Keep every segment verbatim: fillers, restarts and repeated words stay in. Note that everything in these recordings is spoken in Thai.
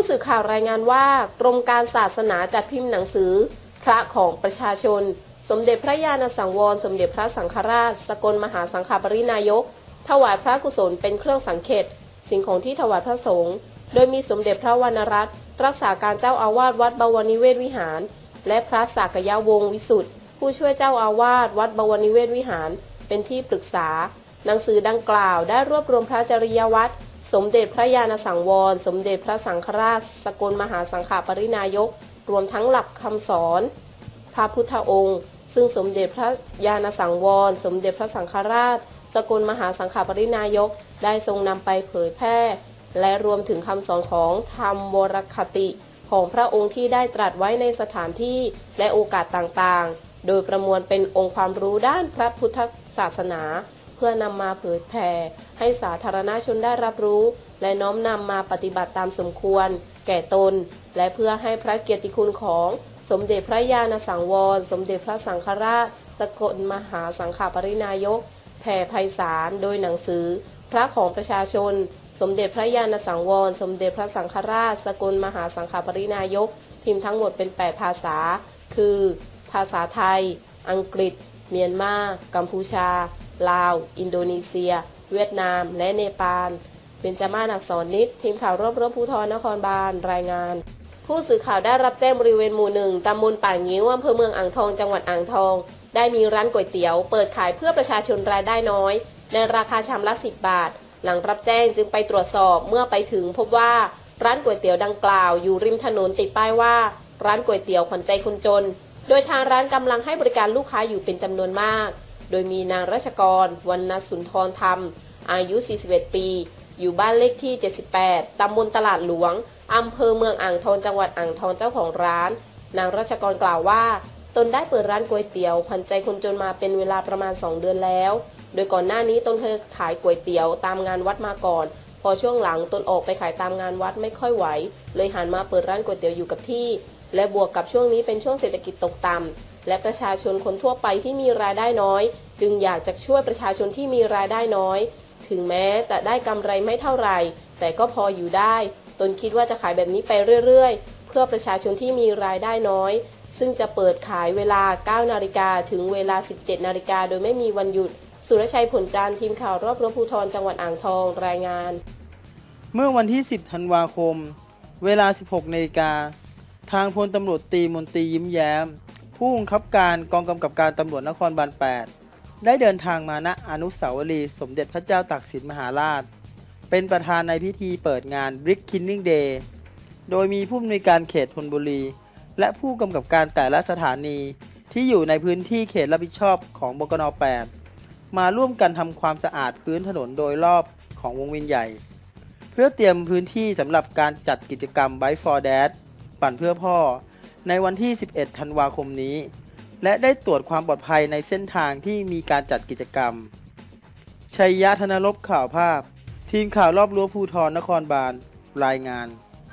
สื่อข่าวรายงานว่ากรมการศาสนาจัดพิมพ์หนังสือพระของประชาชนสมเด็จพระญาณสังวรสมเด็จพระสังฆราชสกลมหาสังฆปรินายกถวายพระกุศลเป็นเครื่องสังเขตสิ่งของที่ถวายพระสงฆ์โดยมีสมเด็จพระวรรณรัตน์รักษาการเจ้าอาวาสวัดบวรนิเวศวิหารและพระสากยวงศ์วิสุทธิ์ผู้ช่วยเจ้าอาวาสวัดบวรนิเวศวิหารเป็นที่ปรึกษาหนังสือดังกล่าวได้รวบรวมพระจริยวัตรสมเด็จพระญาณสังวรสมเด็จพระสังฆราชสกลมหาสังฆปรินายกรวมทั้งหลักคำสอนพระพุทธองค์ซึ่งสมเด็จพระญาณสังวรสมเด็จพระสังฆราชสกลมหาสังฆปรินายกได้ทรงนำไปเผยแพร่และรวมถึงคำสอนของธรรมวรคติของพระองค์ที่ได้ตรัสไว้ในสถานที่และโอกาสต่างๆโดยประมวลเป็นองค์ความรู้ด้านพระพุทธศาสนาเพื่อนำมาเผยแผ่ให้สาธารณชนได้รับรู้และน้อมนำมาปฏิบัติตามสมควรแก่ตนและเพื่อให้พระเกียรติคุณของสมเด็จพระญาณสังวรสมเด็จพระสังฆราชสกลมหาสังฆปรินายกแผ่ไพศาลโดยหนังสือพระของประชาชนสมเด็จพระญาณสังวรสมเด็จพระสังฆราชสกลมหาสังฆปรินายกพิมพ์ทั้งหมดเป็นแปดภาษาคือภาษาไทยอังกฤษเมียนมากัมพูชาลาวอินโดนีเซียเวียดนามและเนปาลเป็นจามาศ อักษรนิตทีมข่าวรวบรวมภูธรนครบาลรายงานผู้สื่อข่าวได้รับแจ้งบริเวณหมู่หนึ่งตำบลป่างิ้วอำเภอเมืองอ่างทองจังหวัดอ่างทองได้มีร้านก๋วยเตี๋ยวเปิดขายเพื่อประชาชนรายได้น้อยในราคาชามละสิบบาทหลังรับแจ้งจึงไปตรวจสอบเมื่อไปถึงพบว่าร้านก๋วยเตี๋ยวดังกล่าวอยู่ริมถนนติดป้ายว่าร้านก๋วยเตี๋ยวขวัญใจคนจนโดยทางร้านกำลังให้บริการลูกค้าอยู่เป็นจำนวนมากโดยมีนางรัชกรวรรณสุนทรธรรมอายุสี่สิบเอ็ดปีอยู่บ้านเลขที่เจ็ดสิบแปดตำบลตลาดหลวงอำเภอเมืองอ่างทองจังหวัดอ่างทองเจ้าของร้านนางรัชกรกล่าวว่าตนได้เปิดร้านก๋วยเตี๋ยวขวัญใจคนจนมาเป็นเวลาประมาณสองเดือนแล้วโดยก่อนหน้านี้ตนเคยขายก๋วยเตี๋ยวตามงานวัดมาก่อนพอช่วงหลังตนออกไปขายตามงานวัดไม่ค่อยไหวเลยหันมาเปิดร้านก๋วยเตี๋ยวอยู่กับที่และบวกกับช่วงนี้เป็นช่วงเศรษฐกิจตกต่ำและประชาชนคนทั่วไปที่มีรายได้น้อยจึงอยากจะช่วยประชาชนที่มีรายได้น้อยถึงแม้จะได้กำไรไม่เท่าไหร่แต่ก็พออยู่ได้ตนคิดว่าจะขายแบบนี้ไปเรื่อยๆเพื่อประชาชนที่มีรายได้น้อยซึ่งจะเปิดขายเวลา เก้านาฬิกา ถึงเวลา สิบเจ็ดนาฬิกาโดยไม่มีวันหยุดสุรชัยผลจันทร์ทีมข่าวรอบรบภูธรจังหวัดอ่างทองรายงานเมื่อวันที่สิบธันวาคมเวลา สิบหกนาฬิกาทางพลตำรวจตรีมนตรียิ้มแย้มผู้บังคับการกองกำกับการตำรวจนครบาลแปดได้เดินทางมาณอนุสาวรีย์สมเด็จพระเจ้าตากสินมหาราชเป็นประธานในพิธีเปิดงาน Brick Killing Day โดยมีผู้อำนวยการเขตธนบุรีและผู้กำกับการแต่ละสถานีที่อยู่ในพื้นที่เขตรับผิดชอบของบกน.แปดมาร่วมกันทำความสะอาดพื้นถนนโดยรอบของวงเวียนใหญ่เพื่อเตรียมพื้นที่สำหรับการจัดกิจกรรม Bike for Dad ปั่นเพื่อพ่อในวันที่สิบเอ็ดธันวาคมนี้และได้ตรวจความปลอดภัยในเส้นทางที่มีการจัดกิจกรรมชัยยะธนลบข่าวภาพทีมข่าวรอบรั้วภูธรนครบาลรายงาน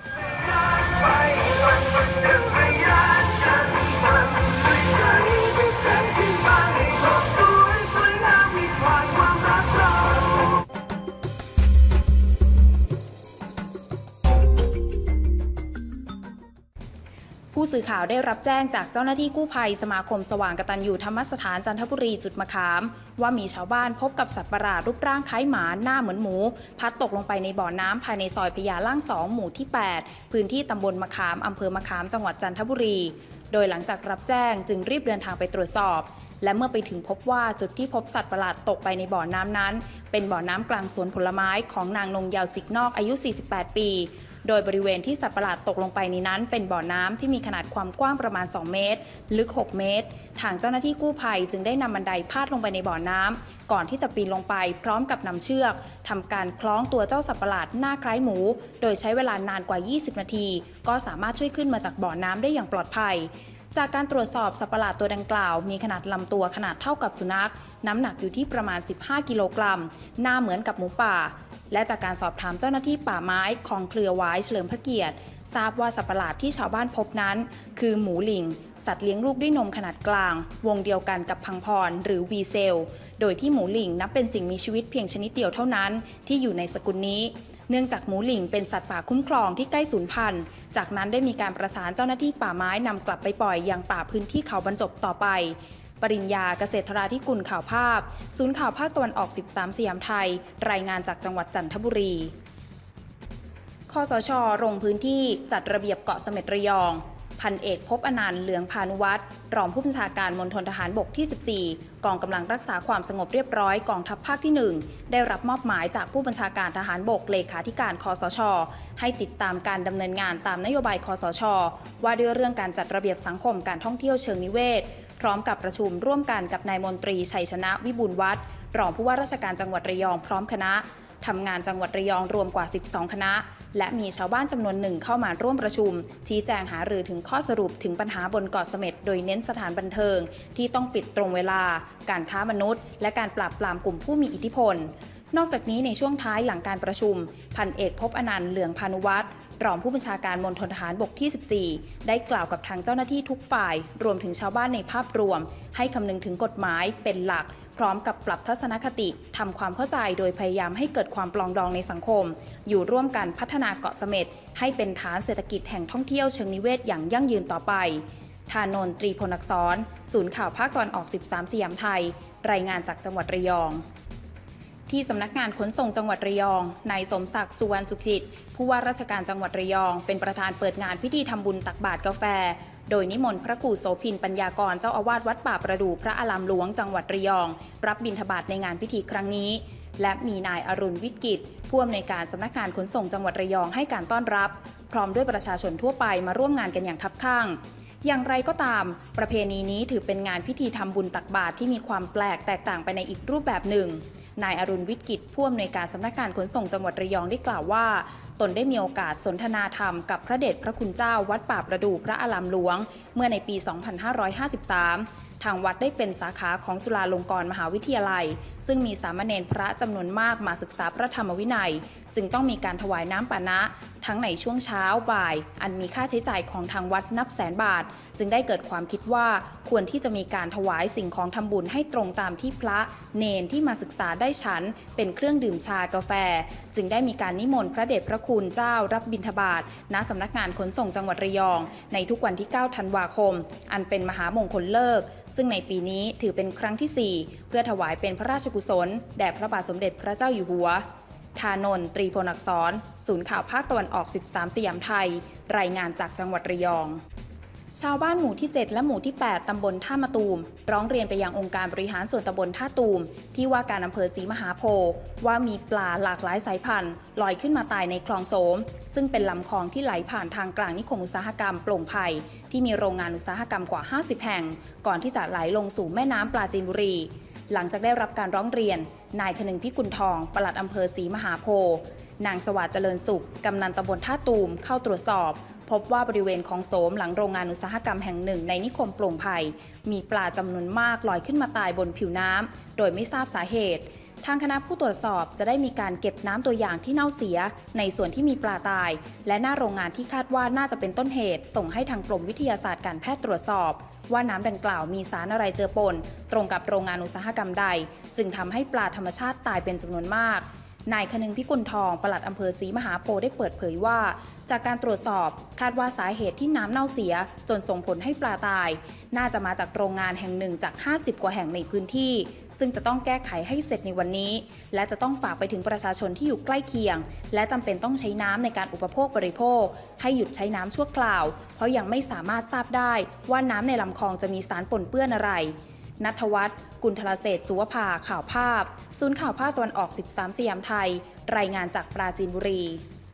ผู้สื่อข่าวได้รับแจ้งจากเจ้าหน้าที่กู้ภัยสมาคมสว่างกตัญญูธรรมสถานจันทบุรีจุดมะขามว่ามีชาวบ้านพบกับสัตว์ประหลาดรูปร่างคล้ายหมาหน้าเหมือนหมูพัดตกลงไปในบ่อน้ำภายในซอยพญาล่างสองหมู่ที่แปดพื้นที่ตำบลมะขามอำเภอมะขามจังหวัดจันทบุรีโดยหลังจากรับแจ้งจึงรีบเดินทางไปตรวจสอบและเมื่อไปถึงพบว่าจุดที่พบสัตว์ประหลาดตกไปในบ่อน้ำนั้นเป็นบ่อน้ำกลางสวนผลไม้ของนางนงยาวจิกนอกอายุสี่สิบแปดปีโดยบริเวณที่สัตว์ประหลาดตกลงไปในนั้นเป็นบ่อน้ำที่มีขนาดความกว้างประมาณสองเมตรลึกหกเมตรทางเจ้าหน้าที่กู้ภัยจึงได้นำบันไดพาดลงไปในบ่อน้ำก่อนที่จะปีนลงไปพร้อมกับนำเชือกทำการคล้องตัวเจ้าสัตว์ประหลาดหน้าคล้ายหมูโดยใช้เวลานานกว่ายี่สิบนาทีก็สามารถช่วยขึ้นมาจากบ่อน้ำได้อย่างปลอดภัยจากการตรวจสอบสัตว์ประหลาดตัวดังกล่าวมีขนาดลำตัวขนาดเท่ากับสุนัขน้ำหนักอยู่ที่ประมาณสิบห้ากิโลกรัมหน้าเหมือนกับหมูป่าและจากการสอบถามเจ้าหน้าที่ป่าไม้ของเครือไว้เฉลิมพระเกียรติทราบว่าสัตว์ประหลาดที่ชาวบ้านพบนั้นคือหมูหลิงสัตว์เลี้ยงลูกด้วยนมขนาดกลางวงเดียวกันกับพังพรหรือวีเซลโโดยที่หมูหลิ่งนับเป็นสิ่งมีชีวิตเพียงชนิดเดียวเท่านั้นที่อยู่ในสกุลนี้เนื่องจากหมูหลิ่งเป็นสัตว์ป่าคุ้มครองที่ใกล้สูญพันธุ์จากนั้นได้มีการประสานเจ้าหน้าที่ป่าไม้นำกลับไปปล่อยยังป่าพื้นที่เขาบรรจบต่อไปปริญญาเกษตราธิกุลข่าวภาพศูนย์ข่าวภาคตะวันออกสิบสามสยามไทยรายงานจากจังหวัดจันทบุรีคสช.ลงพื้นที่จัดระเบียบเกาะเสม็ดระยองพันเอกภพอนันต์เหลืองพานุวัฒน์รองผู้บัญชาการมณฑลทหารบกที่สิบสี่กองกำลังรักษาความสงบเรียบร้อยกองทัพภาคที่หนึ่งได้รับมอบหมายจากผู้บัญชาการทหารบกเลขาธิการคสช.ให้ติดตามการดำเนินงานตามนโยบายคสช.ว่าด้วยเรื่องการจัดระเบียบสังคมการท่องเที่ยวเชิงนิเวศพร้อมกับประชุมร่วมกันกับนายมนตรีชัยชนะวิบูลย์วัฒน์รองผู้ว่าราชการจังหวัดระยองพร้อมคณะทำงานจังหวัดระยองรวมกว่าสิบสองคณะและมีชาวบ้านจำนวนหนึ่งเข้ามาร่วมประชุมชี้แจงหารือถึงข้อสรุปถึงปัญหาบนเกาะเสม็ดโดยเน้นสถานบันเทิงที่ต้องปิดตรงเวลาการค้ามนุษย์และการปราบปรามกลุ่มผู้มีอิทธิพลนอกจากนี้ในช่วงท้ายหลังการประชุมพันเอกภพอนันต์เหลืองพานุวัฒน์รองผู้บัญชาการมณฑลทหารบกที่สิบสี่ได้กล่าวกับทางเจ้าหน้าที่ทุกฝ่ายรวมถึงชาวบ้านในภาพรวมให้คำนึงถึงกฎหมายเป็นหลักพร้อมกับปรับทัศนคติทำความเข้าใจโดยพยายามให้เกิดความปลองดองในสังคมอยู่ร่วมกันพัฒนาเกาะเสม็ดให้เป็นฐานเศรษฐกิจแห่งท่องเที่ยวเชิงนิเวศอย่างยั่งยืนต่อไปธานนท์ ตรีพลอักษรศูนย์ข่าวภาคตะวันออกสิบสามสยามไทยรายงานจากจังหวัดระยองที่สำนักงานขนส่งจังหวัดระยองนายสมศักดิ์สุวรรณสุขิตผู้ว่าราชการจังหวัดระยองเป็นประธานเปิดงานพิธีทำบุญตักบาตรกาแฟโดยนิมนต์พระครูโสภินปัญญากรเจ้าอาวาสวัดป่าประดู่พระอารามหลวงจังหวัดระยองรับบิณฑบาตในงานพิธีครั้งนี้และมีนายอรุณวิทย์กิจผู้อำนวยการสำนักงานขนส่งจังหวัดระยองให้การต้อนรับพร้อมด้วยประชาชนทั่วไปมาร่วมงานกันอย่างคับคั่งอย่างไรก็ตามประเพณีนี้ถือเป็นงานพิธีทำบุญตักบาตรที่มีความแปลกแตกต่างไปในอีกรูปแบบหนึ่งนายอรุณวิทย์กิจผู้อำนวยการสำนักงานขนส่งจังหวัดระยองได้กล่าวว่าตนได้มีโอกาสสนทนาธรรมกับพระเดชพระคุณเจ้าวัดป่าประดู่พระอารามหลวงเมื่อในปี สองพันห้าร้อยห้าสิบสาม ทางวัดได้เป็นสาขาของจุฬาลงกรณ์มหาวิทยาลัยซึ่งมีสามเณรพระจำนวนมากมาศึกษาพระธรรมวินัยจึงต้องมีการถวายน้ำปานะทั้งในช่วงเช้าบ่ายอันมีค่าใช้จ่ายของทางวัดนับแสนบาทจึงได้เกิดความคิดว่าควรที่จะมีการถวายสิ่งของทำบุญให้ตรงตามที่พระเนนที่มาศึกษาได้ฉันเป็นเครื่องดื่มชากาแฟจึงได้มีการนิมนต์พระเดชพระคุณเจ้ารับบิณฑบาตณสำนักงานขนส่งจังหวัดระยองในทุกวันที่เก้าธันวาคมอันเป็นมหามงคลฤกษ์ซึ่งในปีนี้ถือเป็นครั้งที่สี่เพื่อถวายเป็นพระราชกุศลแด่พระบาทสมเด็จพระเจ้าอยู่หัวธานนท์ ตรีพลอักษรศูนย์ข่าวภาคตะวันออกสิบสามสยามไทยรายงานจากจังหวัดระยองชาวบ้านหมู่ที่เจ็ดและหมู่ที่แปดตำบลท่ามะตูมร้องเรียนไปยังองค์การบริหารส่วนตำบลท่าตูมที่ว่าการอำเภอศรีมหาโพธิ์ว่ามีปลาหลากหลายสายพันธุ์ลอยขึ้นมาตายในคลองโสมซึ่งเป็นลำคลองที่ไหลผ่านทางกลางนิคมอุตสาหกรรมโปร่งไผ่ที่มีโรงงานอุตสาหกรรมกว่าห้าสิบแห่งก่อนที่จะไหลลงสู่แม่น้ำปราจีนบุรีหลังจากได้รับการร้องเรียนนายคนึงพิกุลทองปลัดอำเภอศรีมหาโพธิ์นางสวัสดิ์เจริญสุขกำนันตำบลท่าตูมเข้าตรวจสอบพบว่าบริเวณคลองโสมหลังโรงงานอุตสาหกรรมแห่งหนึ่งในนิคมโปร่งไผ่มีปลาจำนวนมากลอยขึ้นมาตายบนผิวน้ำโดยไม่ทราบสาเหตุทางคณะผู้ตรวจสอบจะได้มีการเก็บน้ำตัวอย่างที่เน่าเสียในส่วนที่มีปลาตายและหน้าโรงงานที่คาดว่าน่าจะเป็นต้นเหตุส่งให้ทางกรมวิทยาศาสตร์การแพทย์ตรวจสอบว่าน้ำดังกล่าวมีสารอะไรเจือปนตรงกับโรงงานอุตสาหกรรมใดจึงทำให้ปลาธรรมชาติตายเป็นจำนวนมากนายคนึงพิกุลทองปลัดอำเภอศรีมหาโพธิ์ได้เปิดเผยว่าจากการตรวจสอบคาดว่าสาเหตุที่น้ำเน่าเสียจนส่งผลให้ปลาตายน่าจะมาจากโรงงานแห่งหนึ่งจากห้าสิบกว่าแห่งในพื้นที่ซึ่งจะต้องแก้ไขให้เสร็จในวันนี้และจะต้องฝากไปถึงประชาชนที่อยู่ใกล้เคียงและจำเป็นต้องใช้น้ำในการอุปโภคบริโภคให้หยุดใช้น้ำชั่วคราวเพราะยังไม่สามารถทราบได้ว่าน้ำในลำคลองจะมีสารปนเปื้อนอะไรณัฐวัฒน์ กุลธราเศรษฐ์ สุวภาข่าวภาพศูนย์ข่าวภาคตะวันออกสิบสามสยามไทยรายงานจากปราจีนบุรี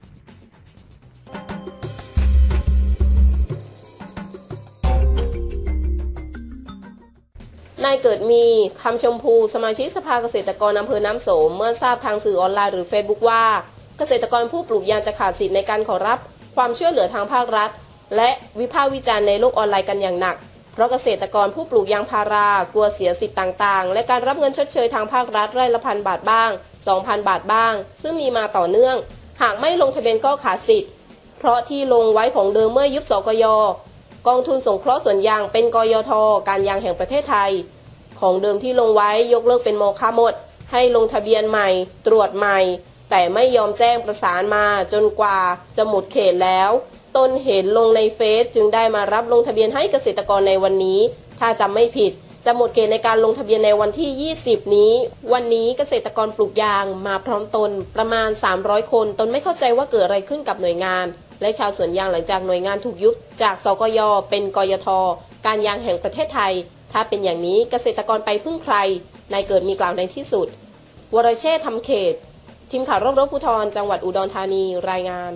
นายเกิดมีคำชมพูสมาชิกสภาเกษตรกรอำเภอน้ำโสมเมื่อทราบทางสื่อออนไลน์หรือ เฟซบุ๊ก ว่าเกษตรกรผู้ปลูกยางจะขาดสิทธิ์ในการขอรับความช่วยเหลือทางภาครัฐและวิพากษ์วิจารณ์ในโลกออนไลน์กันอย่างหนักเพราะเกษตรกรผู้ปลูกยางพารากลัวเสียสิทธิ์ต่างๆและการรับเงินชดเชยทางภาครัฐไร่ละพันบาทบ้าง สองพัน บาทบ้างซึ่งมีมาต่อเนื่องหากไม่ลงทะเบียนก็ขาดสิทธิ์เพราะที่ลงไว้ของเดิมเมื่อยุบสกย.กองทุนสงเคราะห์สวนยางเป็นกยท.การยางแห่งประเทศไทยของเดิมที่ลงไว้ยกเลิกเป็นโมฆะหมดให้ลงทะเบียนใหม่ตรวจใหม่แต่ไม่ยอมแจ้งประสานมาจนกว่าจะหมดเขตแล้วตนเห็นลงในเฟซจึงได้มารับลงทะเบียนให้เกษตรกรในวันนี้ถ้าจำไม่ผิดจะหมดเขตในการลงทะเบียนในวันที่ยี่สิบนี้วันนี้เกษตรกรปลูกยางมาพร้อมตนประมาณสามร้อยคนตนไม่เข้าใจว่าเกิดอะไรขึ้นกับหน่วยงานและชาวสวนยางหลังจากหน่วยงานถูกยุบจากสกยเป็นกยทการยางแห่งประเทศไทยถ้าเป็นอย่างนี้เกษตรกรไปพึ่งใครนายเกิดมีกล่าวในที่สุดวรเชษฐ์ทำเขตทีมข่าวรบรบภูธรจังหวัดอุดรธานีรายงาน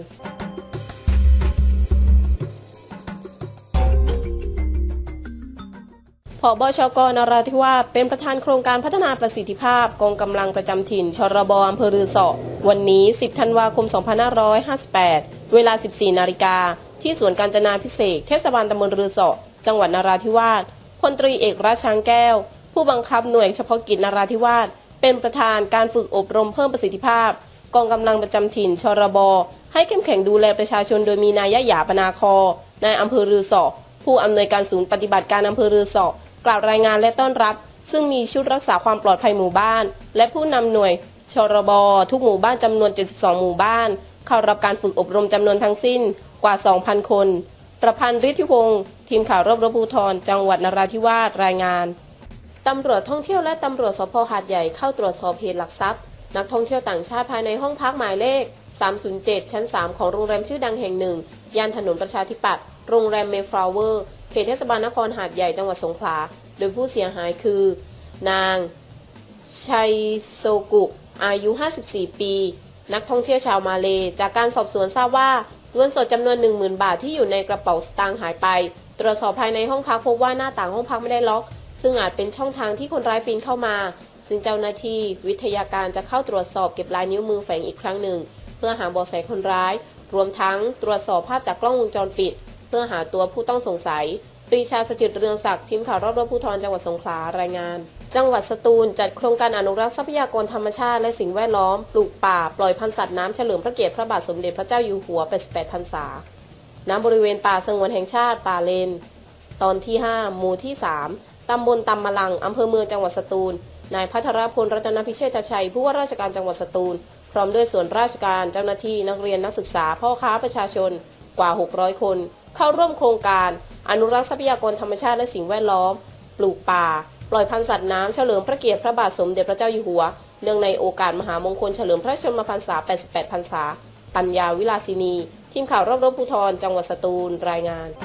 ผบชก.นราธิวาสเป็นประธานโครงการพัฒนาประสิทธิภาพกองกำลังประจำถิ่นชรบอำเภอรือสอวันนี้สิบธันวาคมสองพันห้าร้อยห้าสิบแปดเวลา สิบสี่นาฬิกาที่สวนกาญจนาภิเษกเทศบาลตำบลรือสอจังหวัดนราธิวาสพลตรีเอกราชช้างแก้วผู้บังคับหน่วยเฉพาะกิจนราธิวาสเป็นประธานการฝึกอบรมเพิ่มประสิทธิภาพกองกำลังประจำถิ่นชรบให้เข้มแข็งดูแลประชาชนโดยมีนายยะหยาปนาคอนายอำเภอรือสอผู้อำนวยการศูนย์ปฏิบัติการอำเภอรือสอกล่าวรายงานและต้อนรับซึ่งมีชุดรักษาความปลอดภัยหมู่บ้านและผู้นำหน่วยชรบทุกหมู่บ้านจำนวนเจ็ดสิบสองหมู่บ้านเข้ารับการฝึกอบรมจำนวนทั้งสิ้นกว่า สองพัน คนประพันธ์ฤทธิวงศ์ทีมข่าวรบรบภูธรจังหวัดนราธิวาสรายงานตำรวจท่องเที่ยวและตำรวจสภ.หาดใหญ่เข้าตรวจสอบเหตุลักทรัพย์นักท่องเที่ยวต่างชาติภายในห้องพักหมายเลขสามศูนย์เจ็ดชั้นสามของโรงแรมชื่อดังแห่งหนึ่งย่านถนนประชาธิปัตย์โรงแรมเมฟลาวเวอร์เขตเทศบาลนครหาดใหญ่จังหวัดสงขลาโดยผู้เสียหายคือนางชัยโซกุอายุห้าสิบสี่ปีนักท่องเที่ยวชาวมาเลจากการสอบสวนทราบว่าเงินสดจำนวน หนึ่งหมื่น บาทที่อยู่ในกระเป๋าสตางค์หายไปตรวจสอบภายในห้องพักพบว่าหน้าต่างห้องพักไม่ได้ล็อกซึ่งอาจเป็นช่องทางที่คนร้ายปีนเข้ามาซึ่งเจ้าหน้าที่วิทยาการจะเข้าตรวจสอบเก็บลายนิ้วมือแฝงอีกครั้งหนึ่งเพื่อหาเบาะแสคนร้ายรวมทั้งตรวจสอบภาพจากกล้องวงจรปิดเพื่อหาตัวผู้ต้องสงสัยปรีชาสถิตเรืองศักดิ์ทีมข่าวรอบรบภูธรจังหวัดสงขลารายงานจังหวัดสตูลจัดโครงการอนุรักษ์ทรัพยากรธรรมชาติและสิ่งแวดล้อมปลูกป่าปล่อยพันธุ์สัตว์น้ำเฉลิมพระเกียรติพระบาทสมเด็จพระเจ้าอยู่หัวแปดสิบแปดพรรษาณบริเวณป่าสงวนแห่งชาติป่าเลนตอนที่ห้าหมู่ที่สามตำบลตำมะลังอำเภอเมืองจังหวัดสตูลนายพัทรพลรัตนพิเชษชัยผู้ว่าราชการจังหวัดสตูลพร้อมด้วยส่วนราชการเจ้าหน้าที่นักเรียนนักศึกษาพ่อค้าประชาชนกว่าหกร้อยคนเข้าร่วมโครงการอนุรักษ์ทรัพยากรธรรมชาติและสิ่งแวดล้อมปลูกป่าปล่อยพันธุ์สัตว์น้ำเฉลิมพระเกียรติพระบาทสมเด็จพระเจ้าอยู่หัวเนื่องในโอกาสมหามงคลเฉลิมพระชนมพรรษาแปดสิบแปดพรรษาปัญญาวิลาสินีทีมข่าวรอบรบภูธรจังหวัดสตูลรายงาน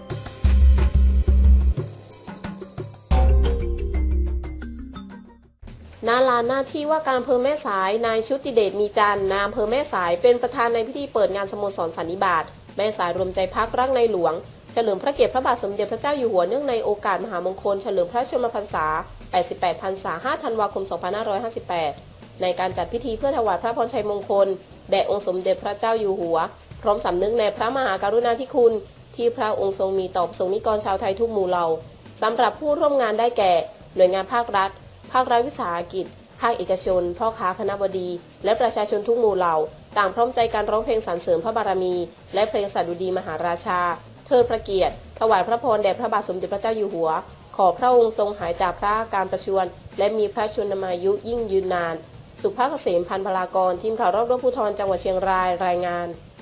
ณ ลานหน้าที่ว่าการอำเภอแม่สายนายชุติเดชมีจันทร์นายอำเภอแม่สายเป็นประธานในพิธีเปิดงานสโมสรสันนิบาตแม่สายรวมใจพักรักในหลวงเฉลิมพระเกียรติพระบาทสมเด็จพระเจ้าอยู่หัวเนื่องในโอกาสมหามงคลเฉลิมพระชนมพรรษาแปดสิบแปดพรรษาห้าธันวาคมสองพันห้าร้อยห้าสิบแปดในการจัดพิธีเพื่อถวายพระพรชัยมงคลแด่องค์สมเด็จพระเจ้าอยู่หัวพร้อมสำนึกในพระมหากรุณาธิคุณที่พระองค์ทรงมีต่อประสงนิกรชาวไทยทุกหมู่เหล่าสำหรับผู้ร่วมงานได้แก่หน่วยงานภาครัฐภาครัฐวิสาหกิจภาคเอกชนพ่อค้าคณบดีและประชาชนทุกหมู่เหล่าต่างพร้อมใจการร้องเพลงสรรเสริญพระบารมีและเพลงสดุดีมหาราชาเทิดพระเกียรติถวายพระพรแด่พระบาทสมเด็จพระเจ้าอยู่หัวขอพระองค์ทรงหายจากพระอาการประชวรและมีพระชนมายุยิ่งยืนนานสุภาพเกษมพันธ์พลากรทีมข่าวรอบรบภูธรจังหวัดเชียงรายรายงาน